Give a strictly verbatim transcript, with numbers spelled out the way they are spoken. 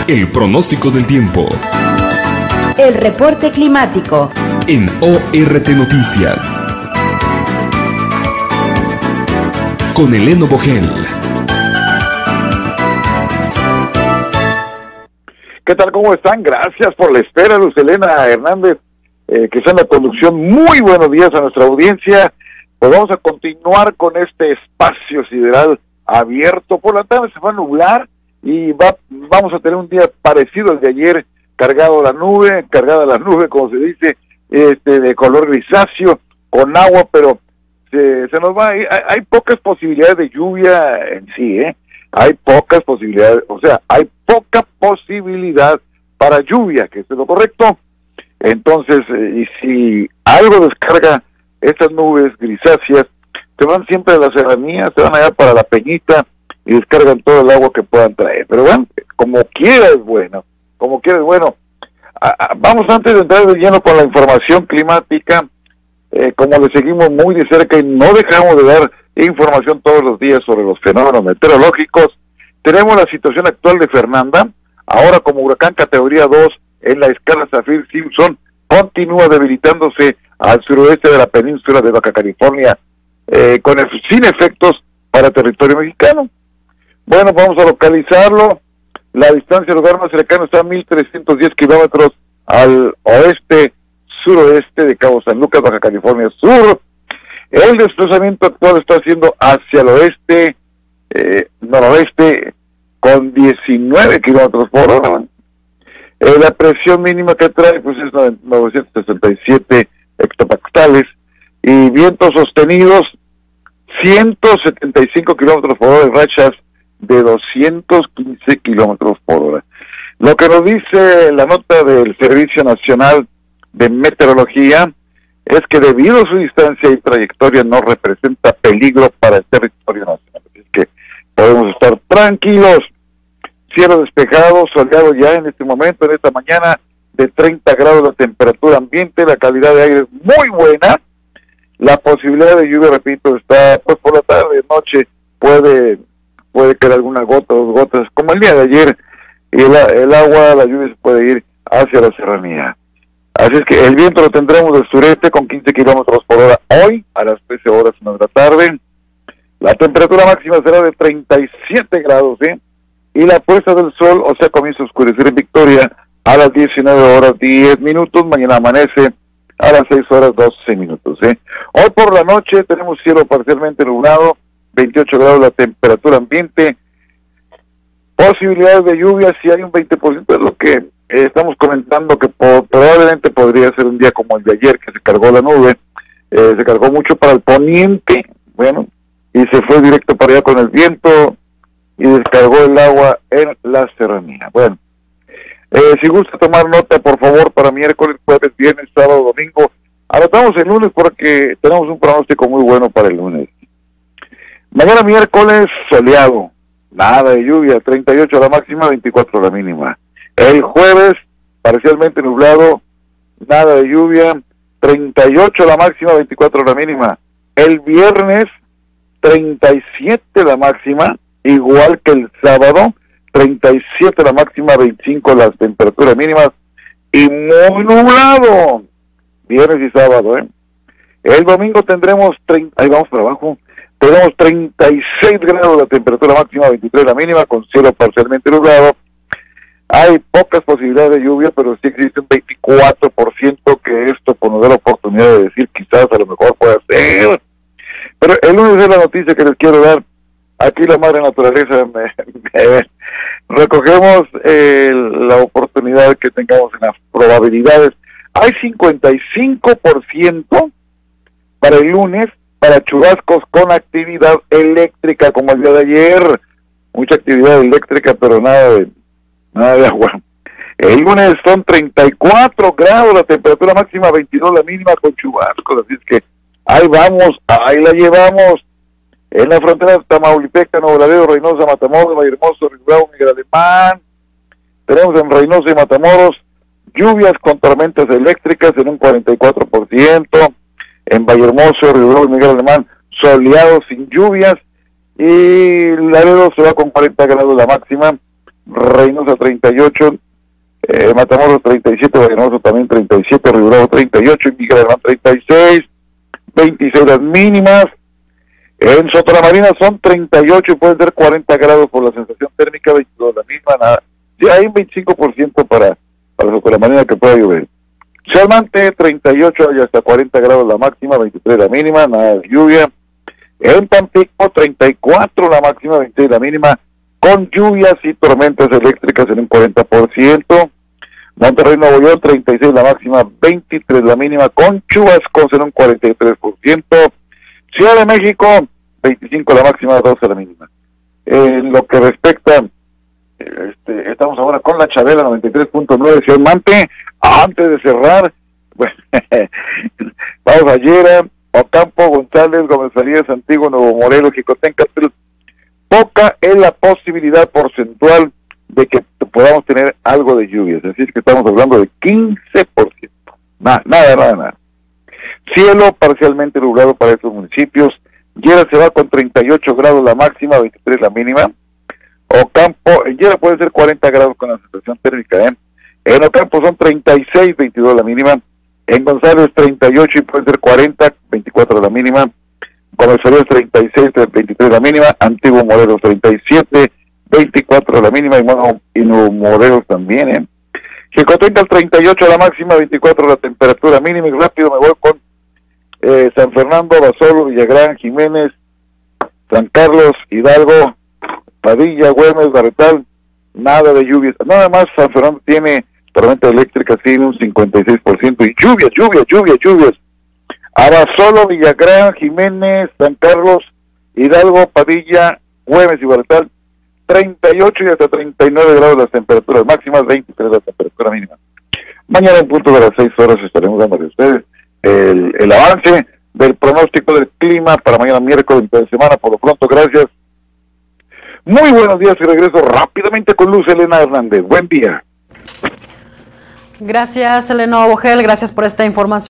El pronóstico del tiempo. El reporte climático. En O R T Noticias. Con Eleno Bogel. ¿Qué tal? ¿Cómo están? Gracias por la espera, Luz Elena Hernández, eh, que está en la conducción. Muy buenos días a nuestra audiencia. Pues vamos a continuar con este espacio sideral abierto. Por la tarde se va a nublar y va, vamos a tener un día parecido al de ayer, cargado la nube, cargada la nube, como se dice, este de color grisáceo, con agua, pero se, se nos va. Hay, hay pocas posibilidades de lluvia en sí, ¿eh? Hay pocas posibilidades, o sea, hay poca posibilidad para lluvia, que es lo correcto. Entonces, eh, y si algo descarga estas nubes grisáceas, se van siempre a la serranía, se van allá para la Peñita y descargan todo el agua que puedan traer. Pero bueno, como quiera es bueno, como quiera es bueno. A, a, vamos antes de entrar de lleno con la información climática, eh, como le seguimos muy de cerca y no dejamos de dar información todos los días sobre los fenómenos meteorológicos. Tenemos la situación actual de Fernanda, ahora como huracán categoría dos en la escala Saffir-Simpson, continúa debilitándose al suroeste de la península de Baja California, eh, con el, sin efectos para territorio mexicano. Bueno, vamos a localizarlo. La distancia del lugar más cercano está a mil trescientos diez kilómetros al oeste, suroeste de Cabo San Lucas, Baja California Sur. El desplazamiento actual está haciendo hacia el oeste, eh, noroeste, con diecinueve kilómetros por hora. Eh, la presión mínima que trae pues es novecientos sesenta y siete hectopascales y vientos sostenidos ciento setenta y cinco kilómetros por hora y rachas de doscientos quince kilómetros por hora. Lo que nos dice la nota del Servicio Nacional de Meteorología es que debido a su distancia y trayectoria no representa peligro para el territorio nacional. Así que podemos estar tranquilos. Cielo despejado, soleado ya en este momento, en esta mañana, de treinta grados la temperatura ambiente, la calidad de aire es muy buena. La posibilidad de lluvia, repito, está pues por la tarde, noche, puede puede caer alguna gota, dos gotas, como el día de ayer, y el, el agua, la lluvia se puede ir hacia la serranía. Así es que el viento lo tendremos del sureste con quince kilómetros por hora hoy, a las trece horas de la tarde. La temperatura máxima será de treinta y siete grados, ¿eh? Y la puesta del sol, o sea, comienza a oscurecer en Victoria a las diecinueve horas diez minutos, mañana amanece a las seis horas doce minutos, ¿eh? Hoy por la noche tenemos cielo parcialmente nublado, veintiocho grados la temperatura ambiente, posibilidades de lluvia si hay un veinte por ciento, es lo que eh, estamos comentando, que po probablemente podría ser un día como el de ayer, que se cargó la nube, eh, se cargó mucho para el poniente, bueno, y se fue directo para allá con el viento, y descargó el agua en la serranía. Bueno, eh, si gusta tomar nota, por favor, para miércoles, jueves, viernes, sábado, domingo, anotamos el lunes porque tenemos un pronóstico muy bueno para el lunes. Mañana miércoles, soleado, nada de lluvia, treinta y ocho la máxima, veinticuatro la mínima. El jueves, parcialmente nublado, nada de lluvia, treinta y ocho la máxima, veinticuatro la mínima. El viernes, treinta y siete la máxima, igual que el sábado, treinta y siete la máxima, veinticinco las temperaturas mínimas, y muy nublado, viernes y sábado, ¿eh? El domingo tendremos, treinta, ahí vamos para abajo, tenemos treinta y seis grados la temperatura máxima, veintitrés la mínima, con cielo parcialmente nublado. Hay pocas posibilidades de lluvia, pero sí existe un veinticuatro por ciento que esto pues, nos da la oportunidad de decir quizás a lo mejor pueda ser. Pero el lunes es la noticia que les quiero dar. Aquí la madre naturaleza me, me, recogemos eh, la oportunidad que tengamos en las probabilidades. Hay cincuenta y cinco por ciento para el lunes para chubascos con actividad eléctrica, como el día de ayer. Mucha actividad eléctrica, pero nada de nada de agua. El lunes son treinta y cuatro grados la temperatura máxima, veintidós la mínima con chubascos, así es que ahí vamos, ahí la llevamos. En la frontera de Tamaulipeca, Nuevo Laredo, Reynosa, Matamoros, Vallehermoso, Río Bravo, Miguel Alemán. Tenemos en Reynosa y Matamoros lluvias con tormentas eléctricas en un cuarenta y cuatro por ciento. En Vallehermoso, Río Bravo y Miguel Alemán, soleado sin lluvias. Y Laredo se va con cuarenta grados la máxima, Reynosa treinta y ocho, eh, Matamoros treinta y siete, Reynosa también treinta y siete, Río Bravo treinta y ocho, Miguel Alemán treinta y seis, veintiséis las mínimas. En Soto la Marina son treinta y ocho y pueden ser cuarenta grados por la sensación térmica, veintidós la misma, nada. Ya hay un veinticinco por ciento para, para Soto la Marina que pueda llover. Chalmante treinta y ocho y hasta cuarenta grados la máxima, veintitrés la mínima, nada de lluvia. En Tampico treinta y cuatro la máxima, veintiséis la mínima, con lluvias y tormentas eléctricas en un cuarenta por ciento. Monterrey Nuevo León treinta y seis la máxima, veintitrés la mínima, con chubascos en un cuarenta y tres por ciento. Ciudad de México veinticinco la máxima, doce la mínima. En lo que respecta, este, estamos ahora con la Chabela noventa y tres punto nueve, Ciudad Mante. Antes de cerrar, bueno, vamos a Yera, Ocampo, González, Gómez Farías, Antiguo, Nuevo Morelos, Jicotenca. Poca es la posibilidad porcentual de que podamos tener algo de lluvias, es decir, que estamos hablando de quince por ciento. Nada, nada, nada, nada. Cielo parcialmente nublado para estos municipios. Yera se va con treinta y ocho grados la máxima, veintitrés la mínima. Ocampo, en Yera puede ser cuarenta grados con la sensación térmica, ¿eh? En Ocampo son treinta y seis, veintidós la mínima. En González treinta y ocho y puede ser cuarenta, veinticuatro la mínima. Gómez Farías treinta y seis, veintitrés la mínima. Antiguo Morelos treinta y siete, veinticuatro la mínima. Y bueno, y Nuevo Morelos también, ¿eh? Jicotenca treinta y ocho la máxima, veinticuatro la temperatura mínima. Y rápido me voy con eh, San Fernando, Basolo, Villagrán, Jiménez, San Carlos, Hidalgo, Padilla, Güemes, Barretal. Nada de lluvias. Nada más San Fernando tiene tormenta eléctrica, tiene un cincuenta y seis por ciento. Y lluvias, lluvias, lluvias, lluvias. Abasolo, Villagrán, Jiménez, San Carlos, Hidalgo, Padilla, Güemes y Barretal, treinta y ocho y hasta treinta y nueve grados las temperaturas máximas, veintitrés la temperatura mínima. Mañana en punto de las seis horas estaremos dando a ustedes el, el avance del pronóstico del clima para mañana miércoles de semana. Por lo pronto, gracias. Muy buenos días y regreso rápidamente con Luz Helena Hernández. Buen día. Gracias, Eleno Bogel, gracias por esta información.